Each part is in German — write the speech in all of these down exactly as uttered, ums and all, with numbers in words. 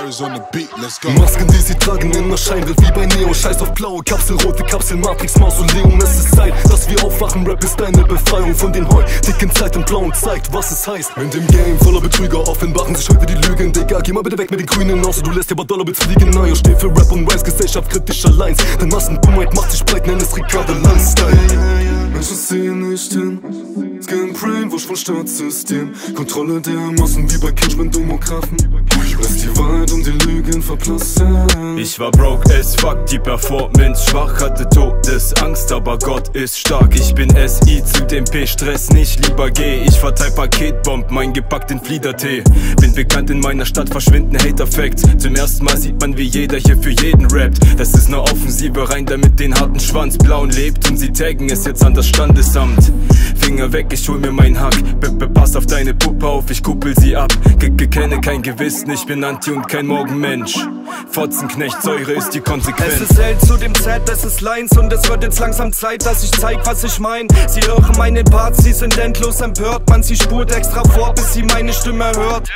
Paris on the beat, let's go. Masken, die sie tragen in der Scheinwelt wie bei Neo. Scheiß auf blaue Kapsel, rote Kapsel, Matrix, Mausoleum. Es ist Zeit, dass wir aufwachen. Rap ist deine Befreiung von den heutigen Zeiten. Blau und zeigt, was es heißt. In dem Game voller Betrüger offenbaren sich heute die Lügen. Digga, geh mal bitte weg mit den Grünen, außer du lässt dir aber Dollar-Bits fliegen. Na, ich steh für Rap und Rhymes, Gesellschaft kritischer Lines. Denn Massendummheit macht sich breit, nenn es Ricardo Landstyle. Menschen sehen nicht hin, Scan Brainwash von Staatssystem. Kontrolle der Massen wie bei Kinchman-Domographen. Lass die Wahrheit und die Lügen verplassen. Ich war broke as fuck, die Performance schwach, hatte Todesangst, aber Gott ist stark. Ich bin S I, zu dem P, Stress nicht, lieber geh. Ich verteil Paketbomben, mein gepackt in Fliedertee. Bin bekannt in meiner Stadt, verschwinden Hater-Facts. Zum ersten Mal sieht man, wie jeder hier für jeden rappt. Das ist ne Offensive, rein damit den harten Schwanz. Blauen lebt und sie taggen es jetzt an das Standesamt. Finger weg, ich hol mir mein Hack. B-b pass auf deine Puppe auf, ich kuppel sie ab. G-g-kenne kein Gewissen, ich bin Anti und kein Morgenmensch. Fotzenknecht, Säure ist die Konsequenz. Es ist L zu dem Z, es ist Lines und es wird jetzt langsam Zeit, dass ich zeig, was ich mein. Sie hören meine Parts, sie sind endlos empört. Man, sie spurt extra vor, bis sie meine Stimme hört.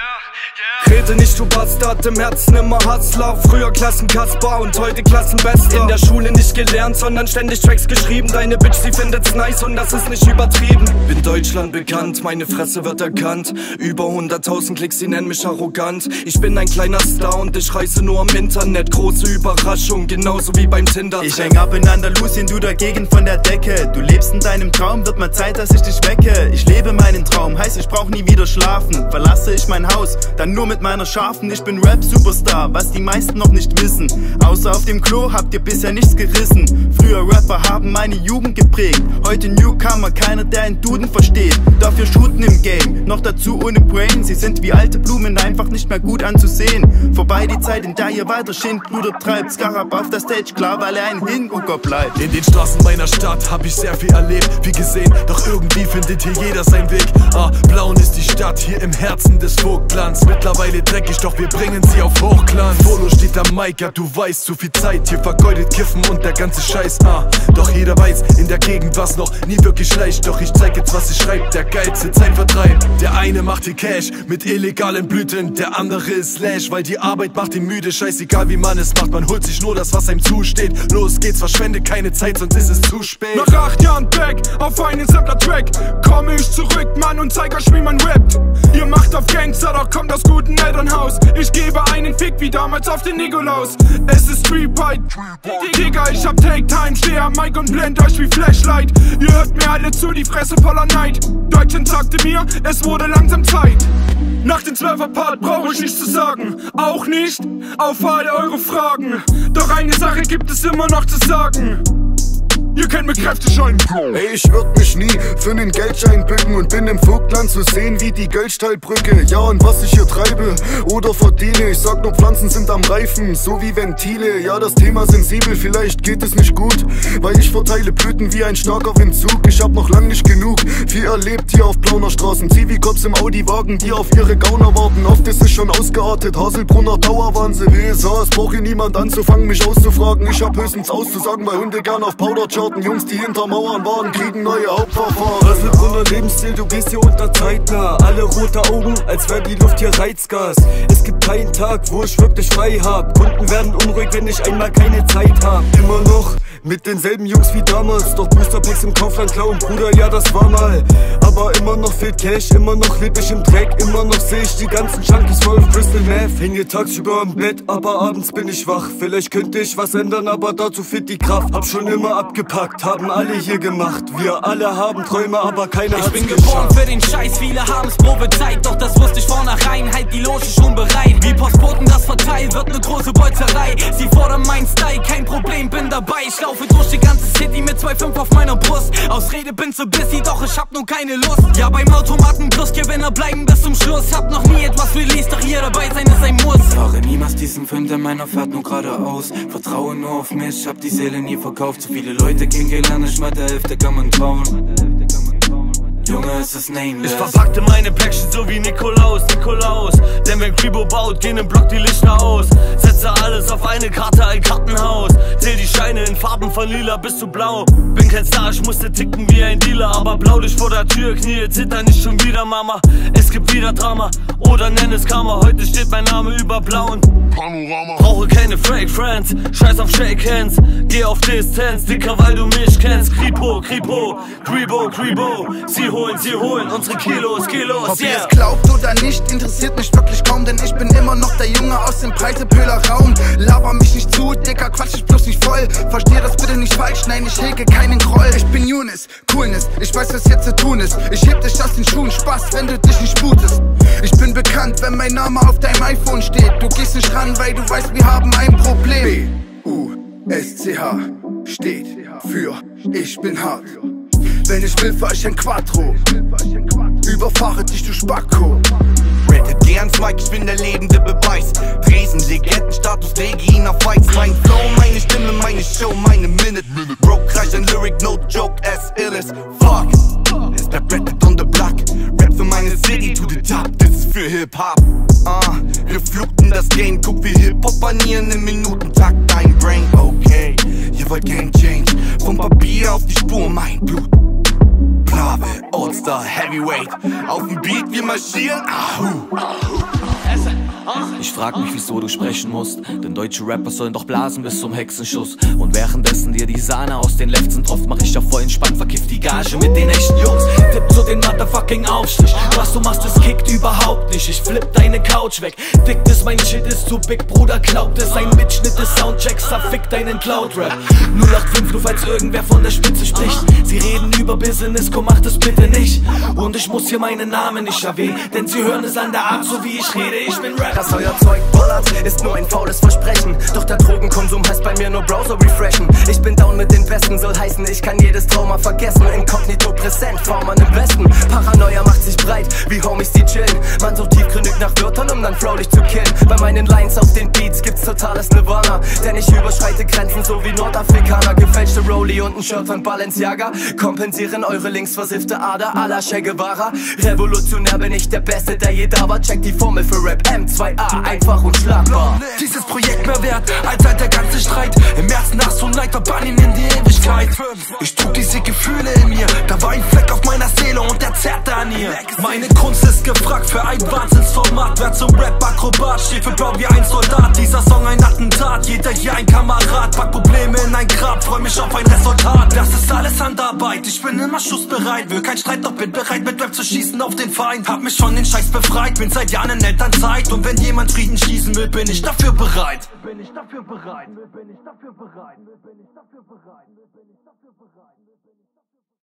Rede nicht, du Bastard, im Herzen immer Hustler. Früher Klassenkasper und heute Klassenbester. In der Schule nicht gelernt, sondern ständig Tracks geschrieben. Deine Bitch, sie findet's nice und das ist nicht übertrieben. Bin Deutschland bekannt, meine Fresse wird erkannt. Über hunderttausend Klicks, sie nennen mich arrogant. Ich bin ein kleiner Star und ich reise nur im Internet. Große Überraschung, genauso wie beim Tinder. Ich häng ab in Andalusien, du dagegen von der Decke. Du lebst in deinem Traum, wird mal Zeit, dass ich dich wecke. Ich lebe meinen Traum, heißt ich brauch nie wieder schlafen. Verlasse ich mein Haus, dann nur mit meiner Schafen. Ich bin Rap-Superstar, was die meisten noch nicht wissen. Außer auf dem Klo habt ihr bisher nichts gerissen. Früher Rapper haben meine Jugend geprägt. Heute Newcomer, keiner der einen Duden versteht. Dafür shooten im Game, noch dazu ohne Brain. Sie sind wie alte Blumen, einfach nicht mehr gut anzusehen. Vorbei die Zeit, in der ihr weiter Schindluder treibt. Scarab auf der Stage, klar, weil er ein Hingucker bleibt. In den Straßen meiner Stadt hab ich sehr viel erlebt, wie gesehen, doch irgendwie findet hier jeder seinen Weg. Ah, Blauen ist die Stadt, hier im Herzen des Vogtlands. Mittlerweile dreckig, doch wir bringen sie auf Hochglanz. Polo steht am Mic, ja du weißt, zu viel Zeit. Hier vergeudet Kiffen und der ganze Scheiß, ah. Doch jeder weiß, in der Gegend was noch nie wirklich leicht. Doch ich zeig jetzt, was ich schreib, der geilste Zeitvertreib. Der eine macht hier Cash mit illegalen Blüten, der andere ist Slash, weil die Arbeit macht ihn müde. Scheißegal wie man es macht, man holt sich nur das, was einem zusteht. Los geht's, verschwende keine Zeit, sonst ist es zu spät. Nach acht Jahren back, auf einen Sampler-Track komm ich zurück, Mann, und zeig euch, wie man rappt. Ihr macht auf Gangster, doch kommt aus gutem Elternhaus. Ich gebe einen Fick, wie damals auf den Nikolaus. Es ist Street Fight, Digga, ich hab Take-Time, steh am Mic und blend euch wie Flashlight. Ihr hört mir alle zu, die Fresse voller Neid. Deutschland sagte mir, es wurde langsam Zeit. Nach dem Zwölfer-Part brauch ich nichts zu sagen, auch nicht auf alle eure Fragen. Doch eine Sache gibt es immer noch zu sagen: ihr könnt mir Kräfte scheuen. Ey, ich würd mich nie für nen Geldschein bücken und bin im Vogtland zu sehen wie die Göllstallbrücke. Ja, und was ich hier treibe oder verdiene, ich sag nur, Pflanzen sind am Reifen, so wie Ventile. Ja, das Thema sensibel, vielleicht geht es nicht gut, weil ich verteile Blüten wie ein starker Windzug. Ich hab noch lang nicht genug, viel erlebt hier auf Plauner Straßen. Zivi-Cops im Audi-Wagen, die auf ihre Gauner warten. Oft ist es schon ausgeartet, Haselbrunner Dauerwahnsinn. W S H, es braucht hier niemand anzufangen, mich auszufragen. Ich hab höchstens auszusagen, weil Hunde gern auf Powderchart. Jungs, die hinter Mauern waren, kriegen neue Hauptverfahren. Haselbrunner Lebensstil, du gehst hier unter zeitnah. Alle rote Augen, als wär die Luft hier Reizgas. Es gibt keinen Tag, wo ich wirklich frei hab. Kunden werden unruhig, wenn ich einmal keine Zeit hab. Immer noch mit denselben Jungs wie damals, doch Boosterpacks im Kaufland klauen, Bruder, ja das war mal. Aber immer noch fehlt Cash, immer noch leb ich im Dreck. Immer noch seh ich die ganzen Junkies voll auf Crystal Meth. Hänge tagsüber im Bett, aber abends bin ich wach. Vielleicht könnte ich was ändern, aber dazu fehlt die Kraft. Hab schon immer abgepackt, haben alle hier gemacht. Wir alle haben Träume, aber keiner hat's geschafft. Ich bin geboren für den Scheiß, viele haben's prophezeit. Doch das wusste ich vornherein, halt die Loge schon bereit. Wie Postboten das verteilt, wird ne große Bolzerei. Sie fordern mein Style, kein Problem, bin dabei. Ich laufe durch die ganze City mit zwei Komma fünf auf meiner Brust. Ausrede, bin zu busy, doch ich hab nur keine Lust. Ja, beim Automaten plus Gewinner bleiben bis zum Schluss. Hab noch nie etwas released, doch hier dabei sein ist ein Muss. Fahre niemals diesen Fünf, denn meiner fährt nur geradeaus. Vertraue nur auf mich, hab die Seele nie verkauft. Zu viele Leute kennengelernt, nicht mal der Hälfte kann man trauen. Junge, es ist nameless. Ich verpackte meine Päckchen so wie Nikolaus, Nikolaus. Denn wenn Kribo baut, gehen im Block die Lichter aus. Setze alles auf eine Karte, ein Kartenhaus. Zähl die Scheine in Farben von lila bis zu blau. Bin kein Star, ich musste ticken wie ein Dealer. Aber Blaulicht vor der Tür, Knie zittern nicht schon wieder, Mama. Es gibt wieder Drama, oder nenn es Karma. Heute steht mein Name über blauen Panorama. Brauche keine Fake Friends, scheiß auf Shake Hands. Geh auf Distanz, Dicker, weil du mich kennst. Kripo, Kripo, Kribo, Kribo. Sie holen, sie holen unsere Kilos, Kilos, Ob yeah. ihr es glaubt oder nicht, interessiert mich wirklich kaum. Denn ich bin immer noch der Junge aus dem Breitepöhler Raum. Laber mich nicht zu, Dicker, quatsch ich bloß nicht voll. Versteh das bitte nicht falsch, nein, ich hege keinen Groll. Ich bin Younes, Coolness, ich weiß, was jetzt zu tun ist. Ich heb dich aus den Schuhen, Spaß, wenn du dich nicht sputest. Ich bin bekannt, wenn mein Name auf deinem iPhone steht. Du gehst nicht ran, weil du weißt, wir haben ein Problem. B U S C H steht für ich bin hart. Wenn ich will, fahr ich ein Quattro. Überfahre dich, du Spacko. Rettet geh ans Mic, ich bin der lebende Beweis. Dresden, Legendenstatus, lege ihn auf Weiß. Mein Flow, meine Stimme, meine Show, meine Minute. Broke, reicht ein Lyric, no joke, as ill as fuck. Es bleibt Rettet on the block. Rap für meine City, to the top, das ist für Hip-Hop. Ah, wir fluten das Game, guck wie Hip-Hop banieren im Minutentakt. Dein Brain, okay, ihr wollt Game Change. Vom Papier auf die Spur, mein Blut. Blave, All-Star, Heavyweight. Auf dem Beat, wir marschieren. Ahu. Ich frag mich, wieso du sprechen musst, denn deutsche Rapper sollen doch blasen bis zum Hexenschuss. Und währenddessen dir die Sahne aus den Lefzen tropft, mach ich ja voll entspannt, verkifft die Gage mit den echten Jungs. Tipp so den motherfucking Aufstich, was du machst, das kickt überhaupt nicht. Ich flipp deine Couch weg, dick das, mein Shit ist zu big, Bruder, glaubt es. Ein Mitschnitt des Soundchecks, verfickt deinen Cloud-Rap. null acht fünf, nur falls irgendwer von der Spitze spricht. Sie reden über Business, komm, mach das bitte nicht. Und ich muss hier meinen Namen nicht erwähnen, denn sie hören es an der Art, so wie ich rede, ich bin Rap. Dass euer Zeug bollert, ist nur ein faules Versprechen. Doch der Drogenkonsum heißt bei mir nur Browser refreshen. Ich bin down mit den Besten, soll heißen, ich kann jedes Trauma vergessen. Inkognito präsent, V-Mann im Westen. Paranoia macht sich breit, wie Homies die chillen. Man sucht tiefgründig nach Wörtern, um dann flowlich zu killen. Bei meinen Lines auf den Beats gibt's totales Nirvana. Denn ich überschreite Grenzen, so wie Nordafrikaner. Gefälschte Rolli und ein Shirt von Balenciaga kompensieren eure linksversiffte Ader à la Che Guevara. Revolutionär bin ich der Beste, der je da war. Check die Formel für Rap, M zwei A, einfach unschlagbar. Dieses Projekt mehr wert, als halt der ganze Streit. Im Herzen nach so Neid, verbann ihn in die Ewigkeit. Ich trug diese Gefühle in mir, da war ein Fleck auf meiner Seele und der zerrte an ihr. Meine Kunst ist gefragt für ein Wahnsinnsformat. Wer zum Rap-Akrobat steht, für blau wie ein Soldat. Dieser Song ein Attentat, jeder hier ein Kamerad. Pack Probleme in ein Grab, freu mich auf ein Resultat. Das ist alles Handarbeit, ich bin immer schussbereit. Will kein Streit, doch bin bereit mit Rap zu schießen auf den Feind. Hab mich von den Scheiß befreit, bin seit Jahren in Elternzeit. Und wenn jemand Frieden schießen will, bin ich dafür bereit. Bin ich dafür bereit. Bin ich dafür bereit. Bin ich dafür bereit. Bin ich dafür bereit.